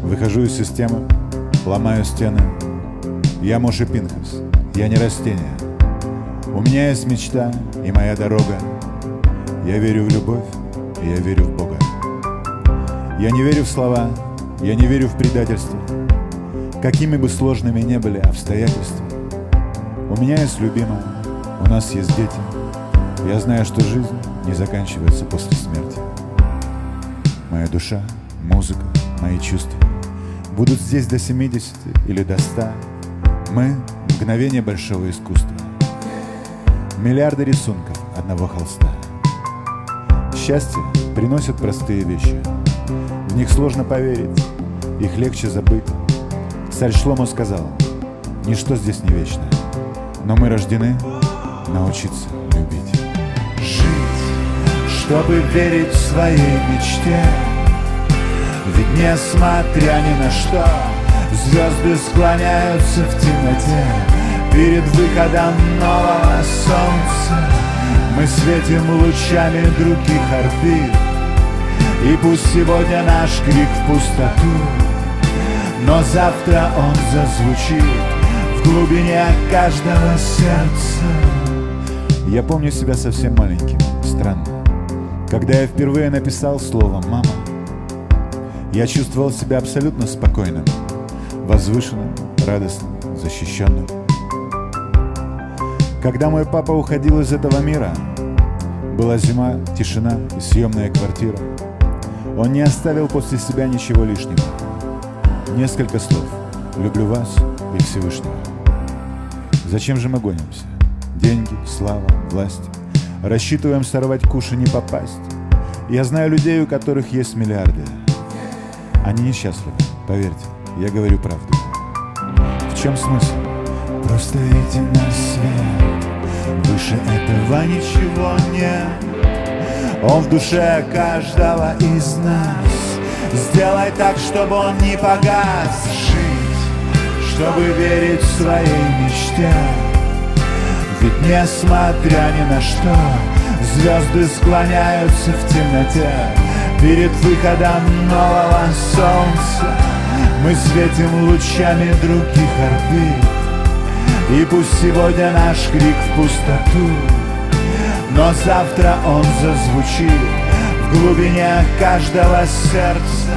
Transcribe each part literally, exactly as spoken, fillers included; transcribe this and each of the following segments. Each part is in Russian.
Выхожу из системы, ломаю стены. Я Моше Пинхас, я не растение. У меня есть мечта и моя дорога. Я верю в любовь, и я верю в Бога. Я не верю в слова, я не верю в предательство. Какими бы сложными ни были обстоятельства. У меня есть любимая, у нас есть дети. Я знаю, что жизнь не заканчивается после смерти. Моя душа, музыка, мои чувства будут здесь до семидесяти или до ста. Мы — мгновение большого искусства. Миллиарды рисунков одного холста. Счастье приносят простые вещи. В них сложно поверить, их легче забыть. Царь Шломо сказал: ничто здесь не вечно, но мы рождены научиться любить. Жить, чтобы верить в своей мечте. Ведь несмотря ни на что, звезды склоняются в темноте. Перед выходом нового солнца мы светим лучами других орбит. И пусть сегодня наш крик в пустоту, но завтра он зазвучит в глубине каждого сердца. Я помню себя совсем маленьким, странно. Когда я впервые написал слово «мама», я чувствовал себя абсолютно спокойным, возвышенным, радостным, защищенным. Когда мой папа уходил из этого мира, была зима, тишина и съемная квартира. Он не оставил после себя ничего лишнего. Несколько слов: люблю вас и Всевышнего. Зачем же мы гонимся? Деньги, слава, власть. Рассчитываем сорвать куш и не попасть. Я знаю людей, у которых есть миллиарды. Они несчастливы, поверьте, я говорю правду. В чем смысл? Просто идти на свет. Выше этого ничего нет. Он в душе каждого из нас. Сделай так, чтобы он не погас. Жить, чтобы верить в своей мечте. Ведь несмотря ни на что, звезды склоняются в темноте. Перед выходом нового солнца мы светим лучами других орбит. И пусть сегодня наш крик в пустоту, но завтра он зазвучит в глубине каждого сердца.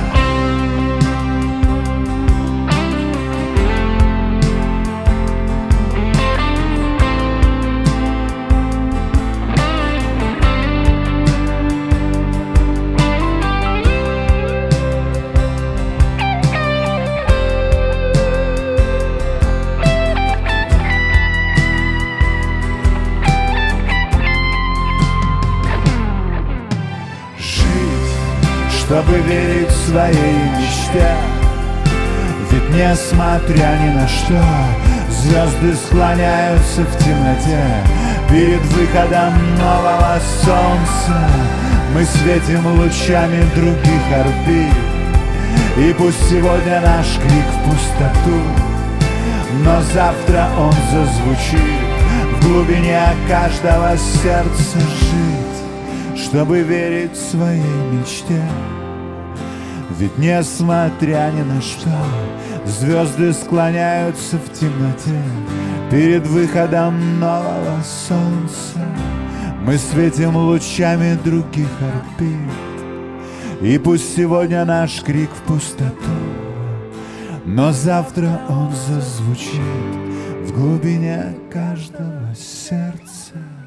Чтобы верить в своей мечте. Ведь несмотря ни на что, звезды склоняются в темноте. Перед выходом нового солнца мы светим лучами других орбит. И пусть сегодня наш крик в пустоту, но завтра он зазвучит в глубине каждого сердца. Жить, чтобы верить в своей мечте. Ведь несмотря ни на что, звезды склоняются в темноте. Перед выходом нового солнца мы светим лучами других орбит. И пусть сегодня наш крик в пустоту, но завтра он зазвучит в глубине каждого сердца.